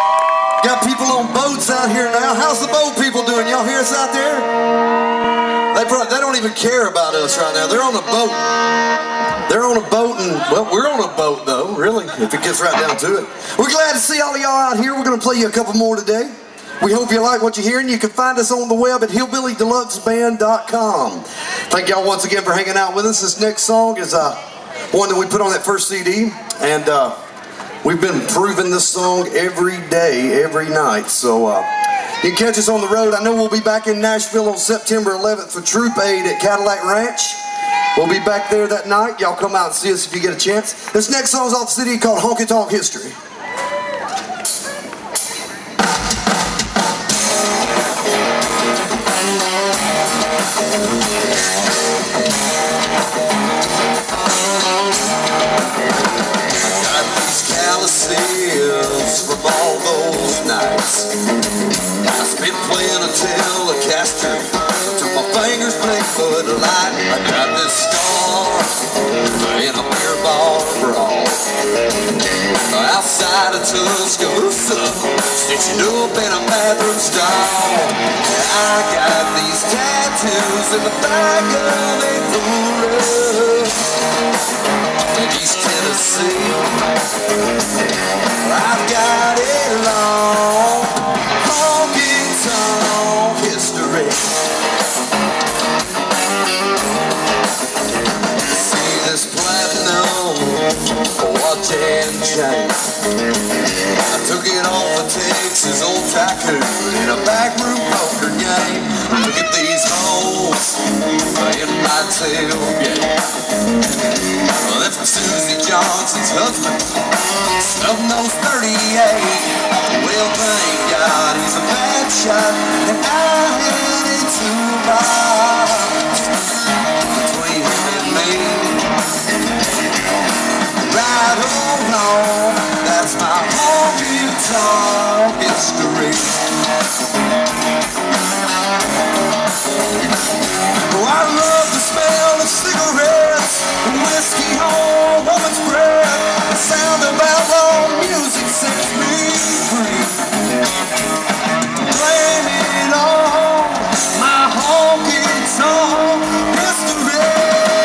Got people on boats out here now. How's the boat people doing? Y'all hear us out there? They don't even care about us right now. They're on a boat. They're on a boat, and, well, we're on a boat, though, really, if it gets right down to it. We're glad to see all of y'all out here. We're going to play you a couple more today. We hope you like what you're hearing. You can find us on the web at hillbillydeluxeband.com. Thank y'all once again for hanging out with us. This next song is one that we put on that first CD, and we've been proving this song every day, every night. So you can catch us on the road. I know we'll be back in Nashville on September 11th for Troop Aid at Cadillac Ranch. We'll be back there that night. Y'all come out and see us if you get a chance. This next song's off the CD called Honky Tonk History. From all those nights I spent playing a Telecaster till my fingers blink for the light. I got this scar in a beer bar brawl outside of Tuscaloosa, stitched up in a bathroom stall. I got these tattoos in the back of a Blu-ray in East Tennessee. I've got a long, honky-tonk history. See this platinum watch and chain, I took it off a Texas old tycoon in a backroom poker game. Look at these hoes in my tailgate. Well, that's for Susie Johnson's husband, stuffing those 38. Well, thank God he's a bad shot, and I had it too much between him and me. Right or wrong, that's my honky-tonk history. Oh, I love the smell of cigarettes and whiskey on woman's breath. The sound of outlaw music sets me free. Blame it on my honky-tonk history.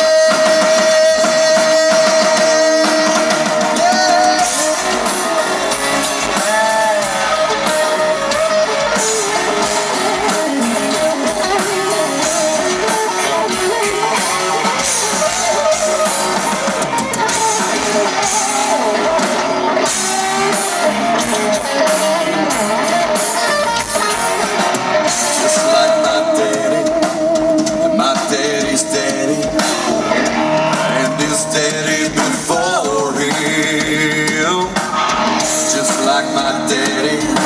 Daddy before him, just like my daddy.